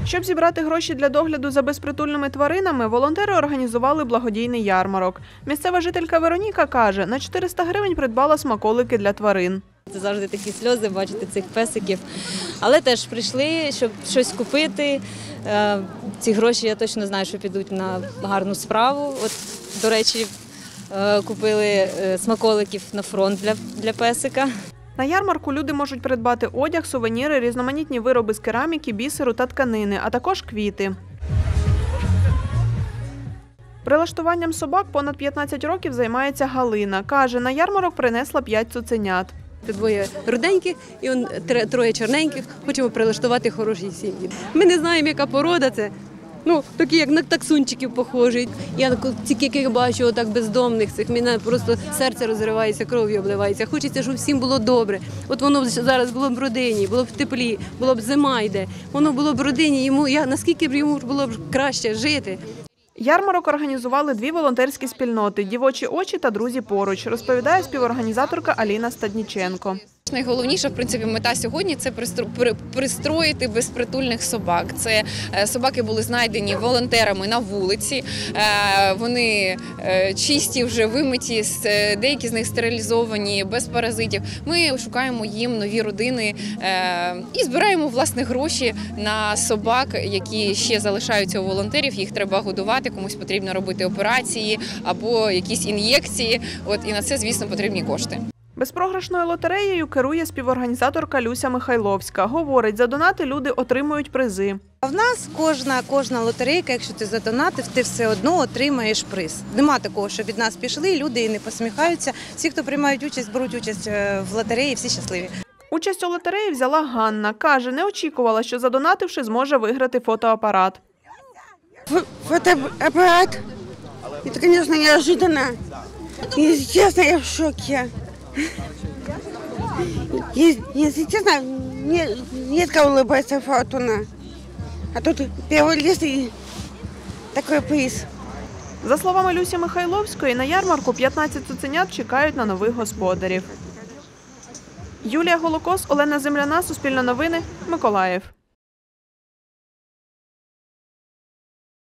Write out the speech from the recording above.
Щоб зібрати гроші для догляду за безпритульними тваринами, волонтери організували благодійний ярмарок. Місцева жителька Вероніка каже, на 400 гривень придбала смаколики для тварин. Це завжди такі сльози бачити цих песиків. Але теж прийшли, щоб щось купити. Ці гроші, я точно знаю, що підуть на гарну справу. От, до речі, купили смаколиків на фронт для песика. На ярмарку люди можуть придбати одяг, сувеніри, різноманітні вироби з кераміки, бісеру та тканини, а також квіти. Прилаштуванням собак понад 15 років займається Галина. Каже, на ярмарок принесла 5 цуценят. Двоє руденьких і троє чорненьких. Хочемо прилаштувати хороші сім'ї. Ми не знаємо, яка порода це. Такі, як на таксунчиків похожі. Я тільки як бачу отак бездомних цих, мене просто серце розривається, кров'ю обливається. Хочеться, щоб всім було добре. От воно зараз було б в родині, було б в теплі, було б зима йде. Воно було б в родині, наскільки б йому було б краще жити. Ярмарок організували 2 волонтерські спільноти – «Дівочі очі» та «Друзі поруч», розповідає співорганізаторка Аліна Стадніченко. Найголовніша, в принципі, мета сьогодні – це пристроїти безпритульних собак. Це собаки були знайдені волонтерами на вулиці, вони чисті, вже вимиті, деякі з них стерилізовані, без паразитів. Ми шукаємо їм нові родини і збираємо, власне, гроші на собак, які ще залишаються у волонтерів, їх треба годувати, комусь потрібно робити операції або якісь ін'єкції, і на це, звісно, потрібні кошти. Безпрограшною лотереєю керує співорганізаторка Люся Михайловська. Говорить, за донати люди отримують призи. В нас кожна лотерейка, якщо ти задонатив, ти все одно отримаєш приз. Нема такого, що від нас пішли, люди і не посміхаються. Всі, хто приймають участь, беруть участь в лотереї, всі щасливі. Участь у лотереї взяла Ганна. Каже, не очікувала, що задонативши, зможе виграти фотоапарат. Фотоапарат? Це, звісно, неожиданно. І, чесно, я в шокі. Если честно, редко улыбается Фортуна. А тут первый лист и такой приз. За словами Люсі Михайловської, на ярмарку 15 цуценят чекають на нових господарів. Юлія Голокос, Олена Земляна, Суспільне новини, Миколаїв.